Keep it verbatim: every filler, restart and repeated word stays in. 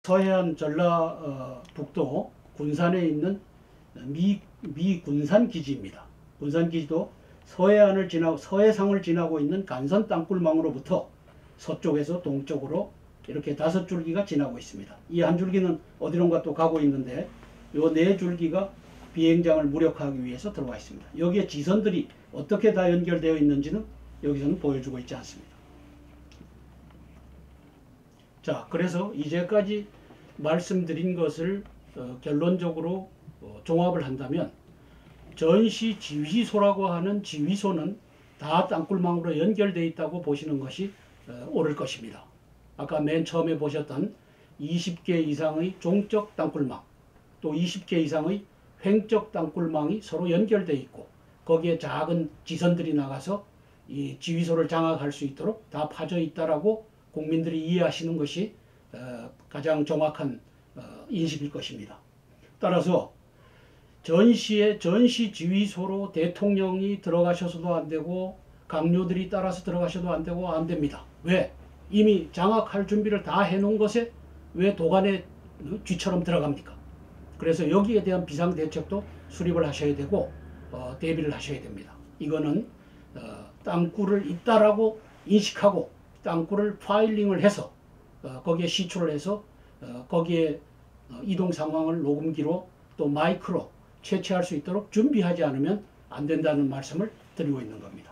서해안 전라북도 군산에 있는 미, 미 군산 기지입니다. 군산 기지도 서해안을 지나고 서해상을 지나고 있는 간선 땅굴망으로부터 서쪽에서 동쪽으로 이렇게 다섯 줄기가 지나고 있습니다. 이 한 줄기는 어디론가 또 가고 있는데 이 네 줄기가 비행장을 무력화하기 위해서 들어와 있습니다. 여기에 지선들이 어떻게 다 연결되어 있는지는 여기서는 보여주고 있지 않습니다. 자, 그래서 이제까지 말씀드린 것을 어, 결론적으로 어, 종합을 한다면 전시 지휘소라고 하는 지휘소는 다 땅굴망으로 연결되어 있다고 보시는 것이 어, 옳을 것입니다. 아까 맨 처음에 보셨던 이십 개 이상의 종적 땅굴망, 또 이십 개 이상의 횡적 땅굴망이 서로 연결되어 있고 거기에 작은 지선들이 나가서 이 지휘소를 장악할 수 있도록 다 파져 있다라고 국민들이 이해하시는 것이 어, 가장 정확한 어, 인식일 것입니다. 따라서 전시에 전시 지휘소로 대통령이 들어가셔서도 안 되고 강요들이 따라서 들어가셔도 안 되고 안 됩니다. 왜? 이미 장악할 준비를 다 해놓은 것에 왜 도관에 쥐처럼 들어갑니까? 그래서 여기에 대한 비상대책도 수립을 하셔야 되고 어, 대비를 하셔야 됩니다. 이거는 어, 땅굴을 있다라고 인식하고 땅굴을 파일링을 해서 어, 거기에 시초를 해서 어, 거기에 어, 이동 상황을 녹음기로 또 마이크로 채취할 수 있도록 준비하지 않으면 안 된다는 말씀을 드리고 있는 겁니다.